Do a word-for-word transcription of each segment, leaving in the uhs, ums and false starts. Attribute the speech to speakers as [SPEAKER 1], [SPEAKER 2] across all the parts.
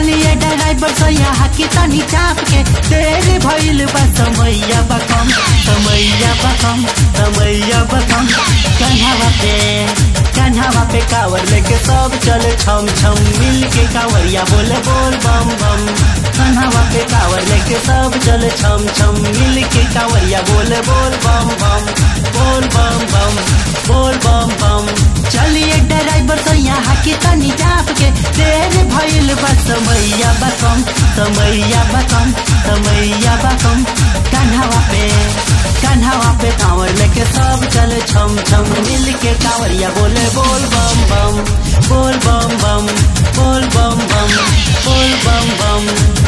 [SPEAKER 1] चलिए ड्राइवर सैया हाकी तनी चाप के, तेरे भइल बा समैया बकम समैया बकम समैया बकम। कन्हावा पे कन्हावा पे कावर लेके सब चले छम छम, मिल के कावरिया बोले बोल बम बम। कन्हावा पे कावर लेके सब चले छम छम, मिल के कावरिया बोले बोल बम बम बोल बम बम बोल बम बम। चलिए ड्राइवर सैया हाकी तनी चाप के, तेरे भइल बा समैया बकम समैया बकम समैया बकम। कन्हावा पे कन्हावा पे कांवर लेके सब चले छम छम, मिल के कावरिया बोले बोल बम बम बोल बम बम बोल बम बम बोल बम बम।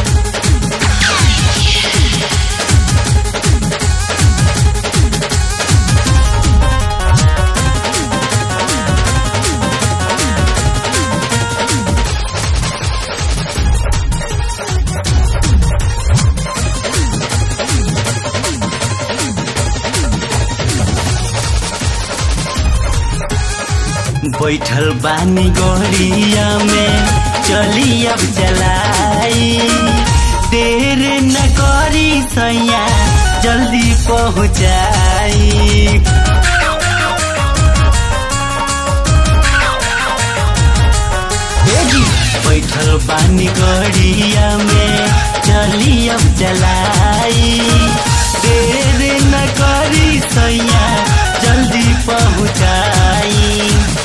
[SPEAKER 1] बैठल बानी गोरिया में चली अब चलाई, देर न करी सैया जल्दी पहुँचाई। बैठल बानी गोरिया में चली अब चलाई, देर न करी सैया जल्दी पहुँचाई।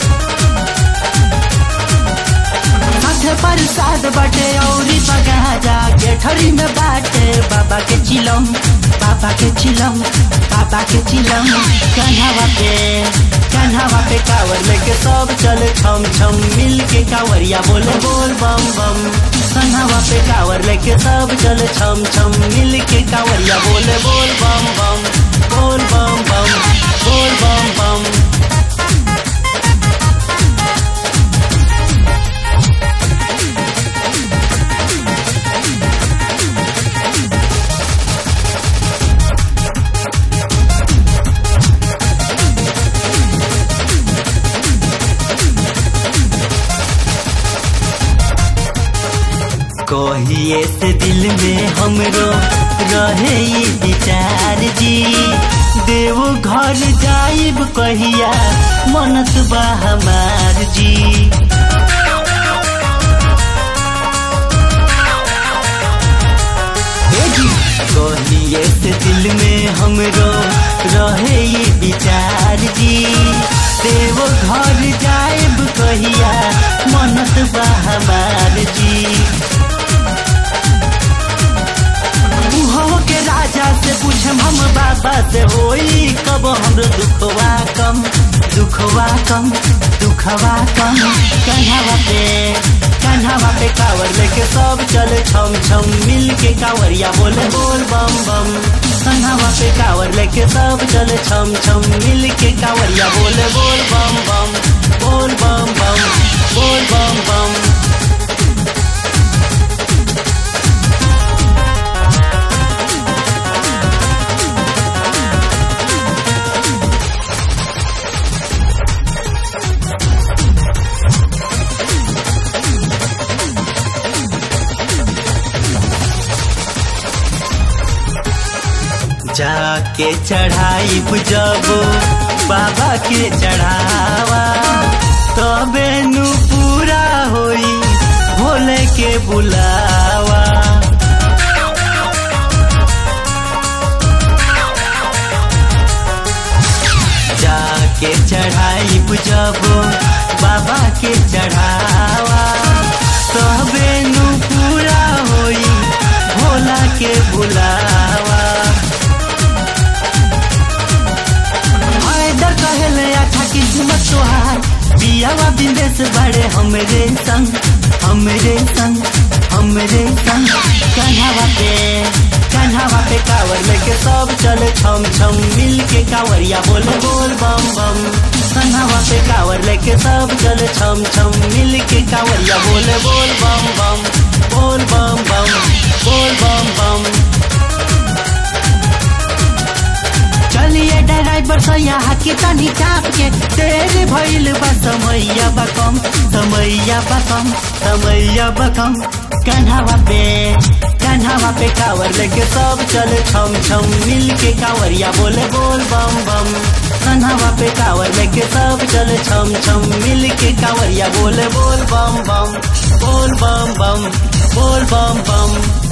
[SPEAKER 1] प्रसाद बाटे औरी बगा जाके ठरी में बाटे बाबा के चिलम बाबा के चिलम बाबा के चिलम। कन्हावा पे कन्हावा पे कावर लेके सब चले छम छम, मिल के कावरिया बोले बोल बम बम। कन्हावा पे कावर लेके सब चले छम छम, मिल के कावरिया बोले बोल बम बम बोल बम बम बोल बम बम। कहिए से दिल में हमरो रहे ये विचार जी, देव घर जाइब कहिया मनत बा हमार जी। कहिए से दिल में हमरो रहे ये विचार जी, देव घर जाइब कहिया मनत बा हमार जी। के राजा से पूछम हम बाबा से, होई कब हमरो दुखवा कम दुखवा कम दुखवा कम। कन्हावा पे कन्हावा पे कावर लेके सब चले छम छम, मिल के कावरिया बोले बोल बम बम। कन्हावा पे कावर लेके सब चले छम छम, मिल के कावरिया बोले बोल बम बम बोल बम बम बोल बम बम। जाके चढ़ाई जब बाबा के चढ़ावा, तबे नु पूरा होई भोले के बुलावा। जाके चढ़ाई जब बाबा के चढ़ावा, तबे नु पूरा होई भोला के बुलावा। तोहार बियावा बिंदेश बड़े हमरे संग हमरे संग हमरे संग। कन्हावा पे कन्हावा पे कावर लेके सब चले छम छम, मिल के कावरिया बोले बोल बम बम। कन्हावा पे कावर लेके सब चले छम छम, मिल के कावरिया बोले बोल बम बम बोल बम बम बोल बम बम। चलिए ड्राइवर सैया हाकी तनी चाप के, तेरे भइल बा समैया बकम समैया बकम समैया बकम। कन्हावा पे कन्हावा पे कावर लेके सब चले छम छम, मिल के कावरिया बोले बोल बम बम। कन्हावा पे कावर लेके सब चले छम छम, मिल के कावरिया बोले बोल बम बम बोल बम बम बोल बम बम।